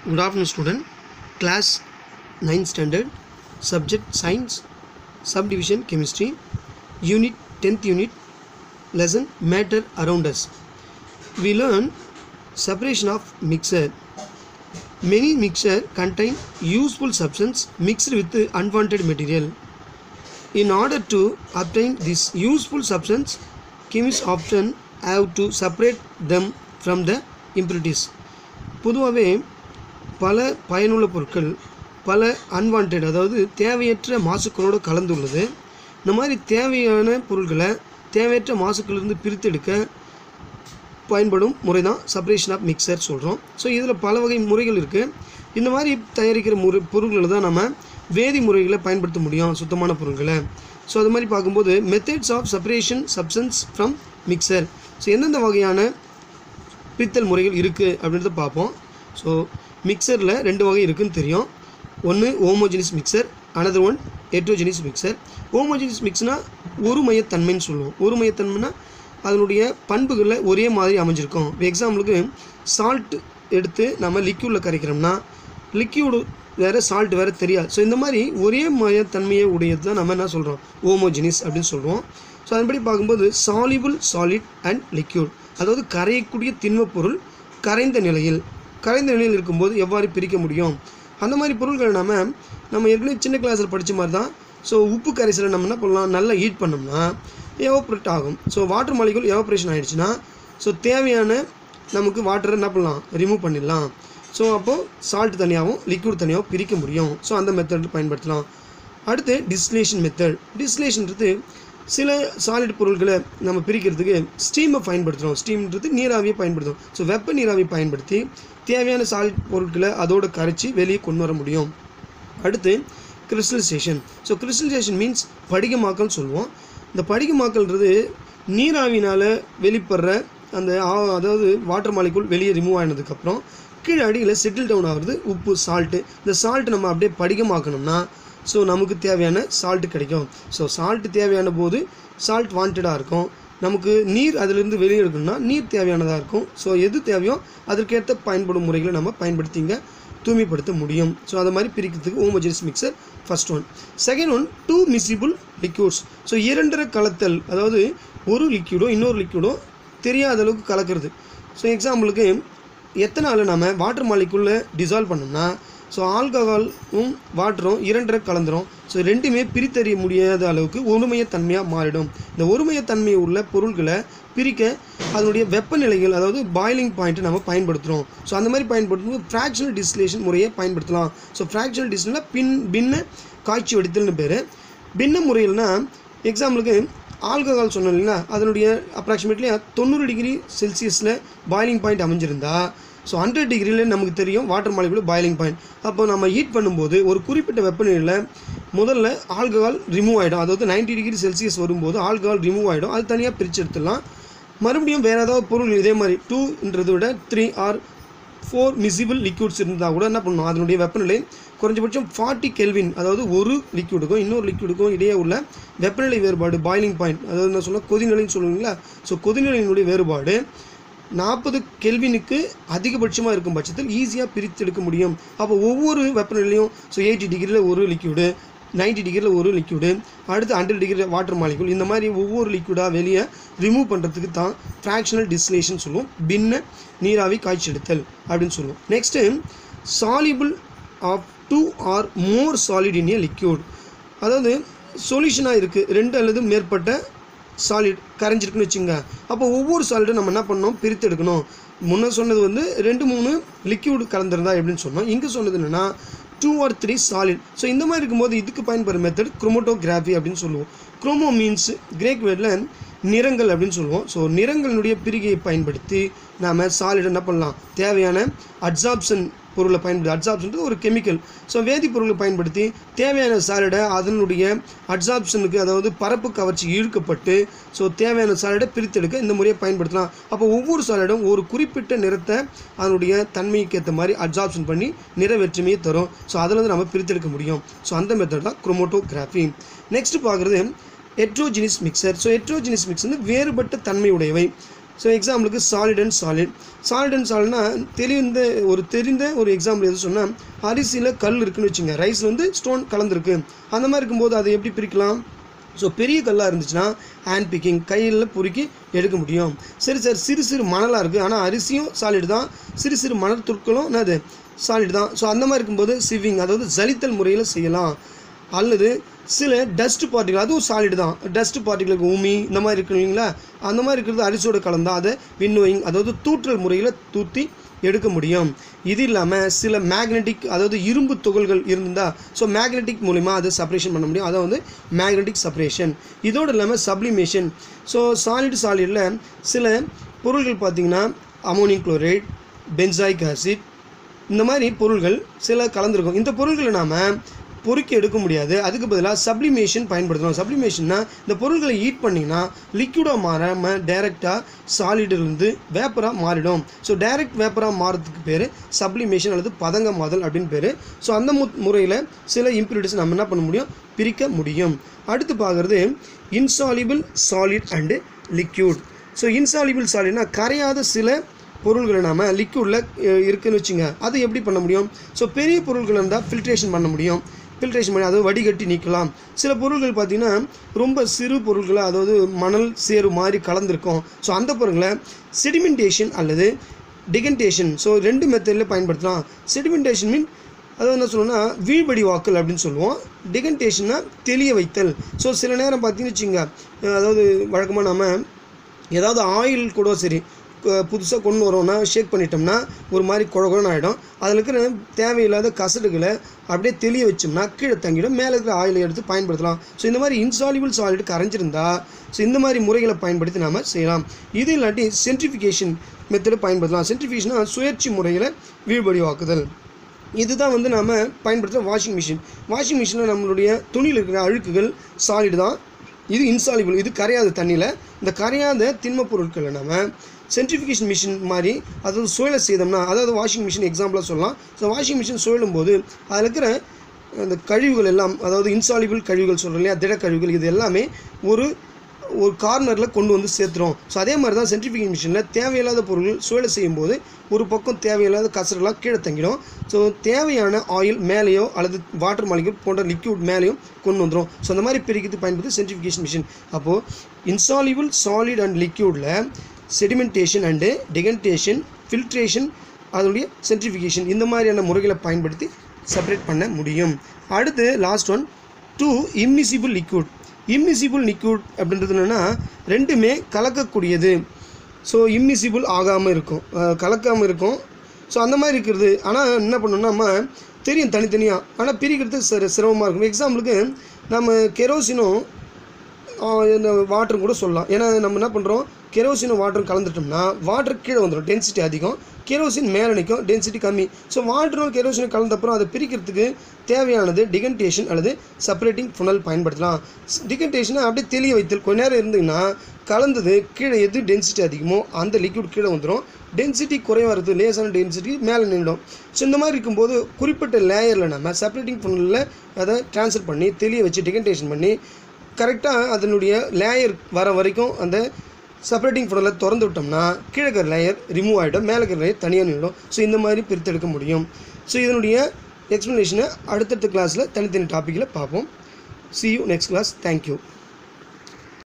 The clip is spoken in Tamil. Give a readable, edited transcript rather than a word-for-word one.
Good afternoon, student. Class 9th standard, subject science, subdivision chemistry, unit 10th unit, lesson matter around us. We learn separation of mixture. Many mixture contain useful substance mixed with unwanted material. In order to obtain this useful substance, chemists often have to separate them from the impurities. பொதுவாகவே பல பயனுள்ள பொருட்கள் பல அன்வான்ட் அதாவது தேவையற்ற மாசுக்களோடு கலந்துள்ளது. இந்த மாதிரி தேவையான பொருட்களை தேவையற்ற மாசுக்களிலிருந்து பிரித்தெடுக்க பயன்படும் முறை தான் செப்பரேஷன் ஆஃப் மிக்சர் சொல்கிறோம். ஸோ இதில் பல வகை முறைகள் இருக்குது. இந்த மாதிரி தயாரிக்கிற பொருட்களை தான் நம்ம வேதி முறைகளை பயன்படுத்த முடியும், சுத்தமான பொருட்களை. ஸோ அது மாதிரி பார்க்கும்போது methods of separation substance from mixture. So எந்தெந்த வகையான பிரித்தல் முறைகள் இருக்குது அப்படின்றத பார்ப்போம். ஸோ மிக்சரில் ரெண்டு வகை இருக்குதுன்னு தெரியும். ஒன்று homogeneous mixture, another one heterogeneous mixture. Homogeneous மிக்ஸ்னால் ஒரு மையத்தன்மைன்னு சொல்லுவோம். ஒரு மையத்தன்மைனா அதனுடைய பண்புகளில் ஒரே மாதிரி அமைஞ்சிருக்கும். இப்போ எக்ஸாம்பிளுக்கு சால்ட் எடுத்து நம்ம லிக்யூடில் கரைக்கிறோம்னா லிக்யூடு வேறு சால்ட் வேறு தெரியாது. ஸோ இந்த மாதிரி ஒரே மையத்தன்மையை உடையது தான் நம்ம என்ன சொல்கிறோம், ஹோமோஜினியஸ் அப்படின்னு சொல்லுவோம். ஸோ அதன்படி பார்க்கும்போது சாலிபிள் சாலிட் அண்ட் லிக்யூட், அதாவது கரையக்கூடிய திண்மப் பொருள் கரைந்த நிலையில் இருக்கும்போது எவ்வாறு பிரிக்க முடியும், அந்த மாதிரி பொருட்களை நம்ம ஏற்கனவே சின்ன கிளாஸில் படித்த மாதிரி தான். ஸோ உப்பு கரைசலை நம்ம என்ன பண்ணலாம், நல்லா ஹீட் பண்ணோம்னா எவாப்ரேட் ஆகும். ஸோ வாட்டர் மாலிகுல் எவாப்ரேஷன் ஆகிடுச்சுன்னா ஸோ தேவையான நமக்கு வாட்டரை என்ன பண்ணலாம், ரிமூவ் பண்ணிடலாம். ஸோ அப்போது சால்ட் தனியாகவும் லிக்விட் தனியாகவும் பிரிக்க முடியும். ஸோ அந்த மெத்தட் பயன்படுத்தலாம். அடுத்து டிஸ்டிலேஷன் மெத்தட். டிஸ்டிலேஷன்றது சில சாலிட் பொருட்களை நம்ம பிரிக்கிறதுக்கு ஸ்டீமை பயன்படுத்துகிறோம். ஸ்டீம்ன்றது நீராவியை பயன்படுத்தும். ஸோ வெப்ப நீராவியை பயன்படுத்தி தேவையான சாலிட் பொருட்களை அதோடு கரைச்சி வெளியே கொண்டு வர முடியும். அடுத்து கிறிஸ்டலைசேஷன். ஸோ கிறிஸ்டலைசேஷன் மீன்ஸ் படிகமாக்கல் சொல்லுவோம். இந்த படிகமாக்கல்ன்றது நீராவினால் வெளிப்படுற அந்த அதாவது வாட்டர் மாலிகுல் வெளியே ரிமூவ் ஆனதுக்கப்புறம் கீழே அடியில் செட்டில் டவுன் ஆகுறது உப்பு, சால்ட்டு. இந்த சால்ட்டு நம்ம அப்படியே படிகமாக்கணும்னா ஸோ நமக்கு தேவையான சால்ட்டு கிடைக்கும். ஸோ சால்ட்டு தேவையான போது சால்ட் வாண்டடாக இருக்கும். நமக்கு நீர் அதிலிருந்து வெளியே எடுக்கணும்னா நீர் தேவையானதாக இருக்கும். ஸோ எது தேவையோ அதற்கேற்ற பயன்படும் முறைகளை நம்ம பயன்படுத்திங்க தூய்மைப்படுத்த முடியும். ஸோ அதை மாதிரி பிரிக்கிறதுக்கு homogeneous mixture first one. Second one two miscible liquids. So இரண்டரை கலத்தல், அதாவது ஒரு லிக்யூடோ இன்னொரு லிக்யூடோ தெரியாத அளவுக்கு கலக்கிறது. ஸோ எக்ஸாம்பிளுக்கு எத்தனால் நம்ம வாட்டர் மாலிகுல்ல டிசால்வ் பண்ணோம்னா ஸோ ஆல்கஹாலும் வாட்டரும் இரண்டரை கலந்துரும். ஸோ ரெண்டுமே பிரித்தறிய முடியாத அளவுக்கு ஒருமையத்தன்மையாக மாறிடும். இந்த ஒருமையத்தன்மை உள்ள பொருட்களை பிரிக்க அதனுடைய வெப்பநிலைகள், அதாவது பாயிலிங் பாயிண்ட்டை நம்ம பயன்படுத்துகிறோம். ஸோ அந்த மாதிரி பயன்படுத்தும்போது ஃப்ராக்ஷனல் டிஸ்டிலேஷன் முறையை பயன்படுத்தலாம். ஸோ ஃப்ராக்ஷனல் டிஸ்டிலேஷனில் பின்ன காய்ச்சி வடித்தல்னு பேர். பின்ன முறையில்னா எக்ஸாம்பிளுக்கு ஆல்கஹால் சொன்னோம் இல்லைன்னா அதனுடைய அப்ராக்சிமேட்லி 90 டிகிரி செல்சியஸில் பாயிலிங் பாயிண்ட் அமைஞ்சிருந்தா ஸோ 100 டிகிரியில் நமக்கு தெரியும் வாட்டர் மாலிகுல் பாயிலிங் பாயிண்ட். அப்போ நம்ம ஹீட் பண்ணும்போது ஒரு குறிப்பிட்ட வெப்பநிலையில் முதல்ல ஆல்கஹால் ரிமூவ் ஆகிடும். அதாவது 90 டிகிரி செல்சியஸ் வரும்போது ஆல்கஹால் ரிமூவ் ஆகிடும். அது தனியாக பிரித்து எடுத்துடலாம். மறுபடியும் வேறு ஏதாவது பொருள் இதே மாதிரி 2ன்றதை விட 3 or 4 மிசிபிள் லிக்யூட்ஸ் இருந்தால் கூட என்ன பண்ணணும், அதனுடைய வெப்பநிலை குறைஞ்சபட்சம் 40 கெல்வின், அதாவது ஒரு லிக்யூடுக்கும் இன்னொரு லிக்யூடுக்கும் இடையே உள்ள வெப்பநிலை வேறுபாடு பாயிலிங் பாயிண்ட், அதாவது என்ன சொன்னால் கொதிநிலைன்னு சொல்லுவீங்களா. ஸோ கொதிநிலையினுடைய வேறுபாடு 40 கெல்வினுக்கு அதிகபட்சமாக இருக்கும் பட்சத்தில் ஈஸியாக பிரித்து எடுக்க முடியும். அப்போ ஒவ்வொரு வெப்பநிலையும் ஸோ 80 டிகிரியில் ஒரு லிக்யூடு, 90 டிகிரியில் ஒரு லிக்யூடு, அடுத்து 100 டிகிரி வாட்டர் மாலிகுல், இந்த மாதிரி ஒவ்வொரு லிக்யூடாக வெளியே ரிமூவ் பண்ணுறதுக்கு தான் ஃப்ராக்ஷனல் டிஸ்டிலேஷன் சொல்லுவோம், பின்ன நீராவி காய்ச்சி எடுத்தல் அப்படின்னு சொல்லுவோம். Next soluble of 2 or more solid in a liquid. அதாவது சொல்யூஷனாக இருக்குது, 2 அல்லது மேற்பட்ட சாலிட் கரைஞ்சிருக்குன்னு வச்சுங்க. அப்போ ஒவ்வொரு சாலிட்டும் நம்ம என்ன பண்ணணும், பிரித்து எடுக்கணும். முன்ன சொன்னது 2-3 லிக்யூடு கலந்துருந்தா எப்படின்னு சொன்னோம். இங்கே சொன்னது என்னென்னா 2 or 3 சாலிட். ஸோ இந்த மாதிரி இருக்கும்போது இதுக்கு பயன்படுற மெத்தட் குரோமோட்டோகிராஃபி அப்படின்னு சொல்லுவோம். குரோமோ மீன்ஸ் கிரேக் வேர்டில் நிறங்கள் அப்படின்னு சொல்லுவோம். ஸோ நிறங்களினுடைய பிரிகையை பயன்படுத்தி நாம் சாலிட் என்ன பண்ணலாம், தேவையான அட்சாப்ஷன் பொருளை பயன்படுத்தி, அட்சாப்ஷன்றது ஒரு கெமிக்கல். ஸோ வேதிப்பொருளை பயன்படுத்தி தேவையான சாலிடை அதனுடைய அட்சாப்ஷனுக்கு, அதாவது பரப்பு கவர்ச்சி இழுக்கப்பட்டு ஸோ தேவையான சாலிடை பிரித்தெடுக்க இந்த முறையை பயன்படுத்தலாம். அப்போ ஒவ்வொரு சாலிடும் ஒரு குறிப்பிட்ட நிறத்தை அதனுடைய தன்மைக்கு ஏற்ற மாதிரி அட்சாப்ஷன் பண்ணி நிற வெற்றுமையை தரும். ஸோ அதில் நம்ம பிரித்தெடுக்க முடியும். ஸோ அந்த மெத்தட் தான் குரோமோட்டோகிராஃபி. நெக்ஸ்ட் பார்க்குறது heterogeneous mixture. So heterogeneous mixture வேறுபட்ட தன்மை உடையவை. ஸோ எக்ஸாம்பிளுக்கு சாலிட் அண்ட் சாலிட்னா தெரிந்த ஒரு எக்ஸாம்பிள் எது சொன்னால், அரிசியில் கல் இருக்குதுன்னு வச்சுங்க, ரைஸில் வந்து ஸ்டோன் கலந்துருக்கு. அந்த மாதிரி இருக்கும்போது அதை எப்படி பிரிக்கலாம்? ஸோ பெரிய கல்லாக இருந்துச்சுன்னா ஹேண்ட் பிக்கிங், கையில் பொறுக்கி எடுக்க முடியும். சரி சார், சிறு சிறு மணலாக இருக்குது, ஆனால் அரிசியும் சாலிட் தான், சிறு சிறு மணல் துட்களும் என்னது சாலிட் தான். ஸோ அந்த மாதிரி இருக்கும்போது சிவிங், அதாவது ஜலித்தல் முறையில் செய்யலாம். அல்லது சில டஸ்ட் பார்ட்டிகள், அதுவும் சாலிட் தான், டஸ்ட் பார்ட்டிகளுக்கு உமி இந்த மாதிரி இருக்கு இல்லைங்களா, அந்த மாதிரி இருக்கிறது அரிசியோட கலந்தால் அதை வின்னோயிங், அதாவது தூற்றல் முறையில் தூற்றி எடுக்க முடியும். இது இல்லாமல் சில மேக்னெட்டிக், அதாவது இரும்பு துகள்கள் இருந்தால் ஸோ மேக்னெட்டிக் மூலிமா அதை செப்பரேஷன் பண்ண முடியும், அதை வந்து மேக்னெட்டிக் செப்பரேஷன். இதோடு இல்லாமல் சப்ளிமேஷன். ஸோ சாலிடில் சில பொருள்கள் பார்த்திங்கன்னா அமோனியம் குளோரைட், பென்சாயிக் ஆசிட் இந்த மாதிரி பொருள்கள் சில கலந்துருக்கும். இந்த பொருள்களை நாம் பொறுக்கி எடுக்க முடியாது, அதுக்கு பதிலாக சப்ளிமேஷன் பயன்படுத்தணும். சப்ளிமேஷன்னா இந்த பொருள்களை ஹீட் பண்ணிங்கன்னா லிக்விடாக மாறாமல் டைரெக்டாக சாலிடிலிருந்து வேப்பராக மாறிடும். ஸோ டைரக்ட் வேப்பராக மாறதுக்கு பேர் சப்ளிமேஷன் அல்லது பதங்கமாதல் அப்படின்னு பேர். ஸோ அந்த முறையில் சில இம்ப்யூரிட்டிஸ் நம்ம என்ன பண்ண முடியும், பிரிக்க முடியும். அடுத்து பார்க்குறது insoluble solid and liquid. So insoluble சாலிட்னா கரையாத சில பொருள்களை நாம் லிக்யூடில் இருக்குதுன்னு வச்சுங்க, அது எப்படி பண்ண முடியும்? ஸோ பெரிய பொருள்கள் இருந்தால் ஃபில்ட்ரேஷன் பண்ண முடியும், ஃபில்ட்ரேஷன் பண்ணி அதாவது வடிகட்டி நீக்கலாம். சில பொருள்கள் பார்த்திங்கன்னா ரொம்ப சிறு பொருள்களை, அதாவது மணல் சேறு மாதிரி கலந்துருக்கும். ஸோ அந்த பொருள்களை செடிமெண்டேஷன் அல்லது டிகன்டேஷன், ஸோ 2 மெத்தடில் பயன்படுத்தலாம். செடிமெண்டேஷன் மீன் அதாவது என்ன சொல்லணும்னா வீழ்படி வாக்கல் அப்படின்னு சொல்லுவோம். டிகன்டேஷன்னா தெளிய வைத்தல். ஸோ சில நேரம் பார்த்திங்கன்னு வச்சுங்க, அதாவது வழக்கமாக நம்ம ஏதாவது ஆயில் கூட சரி புதுசாக கொண்டு வரோம்னா ஷேக் பண்ணிட்டோம்னா ஒரு மாதிரி குழகுன்னு ஆகிடும். அதில் இருக்கிற தேவையில்லாத கசடுகளை அப்படியே தெளிய வச்சோம்னா கீழே தங்கிடும், மேலே இருக்கிற ஆயிலை எடுத்து பயன்படுத்தலாம். ஸோ இந்த மாதிரி இன்சாலிபிள் சாலிட் கரைஞ்சிருந்தா ஸோ இந்த மாதிரி முறைகளை பயன்படுத்தி நாம் செய்யலாம். இது இல்லாட்டி சென்ட்ரிஃபிகேஷன் மெத்தடை பயன்படுத்தலாம். சென்ட்ரிஃபிகேஷனாக சுழற்சி முறையில் வீழ்படிவாக்குதல். இதுதான் வந்து நாம் பயன்படுத்துகிற வாஷிங் மிஷினில் நம்மளுடைய துணியில் இருக்கிற அழுக்குகள் சாலிட் தான், இது இன்சாலிபிள், இது கரையாத தண்ணியில். இந்த கரையாத திண்ம பொருட்களை நம்ம சென்ட்ரிஃபிகேஷன் மிஷின் மாதிரி அதாவது சுழல செய்தோம்னா, அதாவது வாஷிங் மிஷின் எக்ஸாம்பிளாக சொல்லலாம். ஸோ வாஷிங் மிஷின் சுழலும் போது அதில் இருக்கிற அந்த கழிவுகள் எல்லாம், அதாவது இன்சாலிபிள் கழிவுகள் சொல்கிறோம் இல்லையா, திட கழிவுகள், இது எல்லாமே ஒரு கார்னரில் கொண்டு வந்து சேர்த்துரும். ஸோ அதே மாதிரி தான் சென்ட்ரிஃபிகேஷன் மிஷினில் தேவையில்லாத பொருட்கள் சுழல செய்யும்போது ஒரு பக்கம் தேவையில்லாத கசரெல்லாம் கீழே தங்கிடும். ஸோ தேவையான ஆயில் மேலேயோ அல்லது வாட்டர் மாலிக்யூல் போன்ற லிக்யூட் மேலேயும் கொண்டு வந்துடும். ஸோ அந்த மாதிரி பிரிக்கிறது பயன்படுத்தி சென்ட்ரிஃபிகேஷன் மிஷின். அப்போது இன்சாலிபிள் சாலிட் அண்ட் லிக்யூடில் செடிமெண்டேஷன் அண்டு டிகன்டேஷன், ஃபில்ட்ரேஷன், அதனுடைய சென்ட்ரிஃபிகேஷன் இந்த மாதிரியான முறைகளை பயன்படுத்தி செப்பரேட் பண்ண முடியும். அடுத்து last one, 2 immiscible liquid. Immiscible liquid அப்படின்றது என்னென்னா ரெண்டுமே கலக்கக்கூடியது. ஸோ இம்மிசிபிள் ஆகாமல் இருக்கும், கலக்காமல் இருக்கும். ஸோ அந்த மாதிரி இருக்கிறது. ஆனால் என்ன பண்ணணும்னா நம்ம தெரியும் தனித்தனியாக, ஆனால் பிரிக்கிறது சிரமமாக இருக்கும். எக்ஸாம்பிளுக்கு நம்ம கெரோசினும் இந்த வாட்டரும் கூட சொல்லலாம். ஏன்னா நம்ம என்ன பண்ணுறோம், கெரோசினும் வாட்டரும் கலந்துட்டோம்னா வாட்டர் கீழே வந்துடும், டென்சிட்டி அதிகம், கெரோசின் மேலே நிற்கும், டென்சிட்டி கம்மி. ஸோ வாட்டரும் கெரோசினும் கலந்தப்புறம் அதை பிரிக்கிறதுக்கு தேவையானது டிகன்டேஷன் அல்லது செப்பரேட்டிங் ஃபுனல் பயன்படுத்தலாம். டிகன்டேஷனை அப்படியே தெளிய வைத்தல். கொஞ்ச நேரம் இருந்தீங்கன்னா கலந்தது கீழே எது டென்சிட்டி அதிகமோ அந்த லிக்விட் கீழே வந்துடும், டென்சிட்டி குறைவாக இருக்குது, லேசான டென்சிட்டி மேலே நின்றுடும். ஸோ இந்த மாதிரி இருக்கும்போது குறிப்பிட்ட லேயரில் நம்ம செப்பரேட்டிங் ஃபுனலில் அதை ட்ரான்ஸ்ஃபர் பண்ணி தெளிய வச்சு டிகன்டேஷன் பண்ணி கரெக்டாக அதனுடைய லேயர் வர வரைக்கும் அந்த செப்பரேட்டிங் ஃபுனலை திறந்து விட்டோம்னா கீழே இருக்கிற லேயர் ரிமூவ் ஆகிடும், மேலே இருக்கிற லேயர் தனியாக நின்றுடும். ஸோ இந்த மாதிரி பிரித்தெடுக்க முடியும். ஸோ இதனுடைய எக்ஸ்ப்ளனேஷனை அடுத்தடுத்த கிளாஸில் தனித்தனி டாப்பிக்கில் பார்ப்போம். See you next class. Thank you.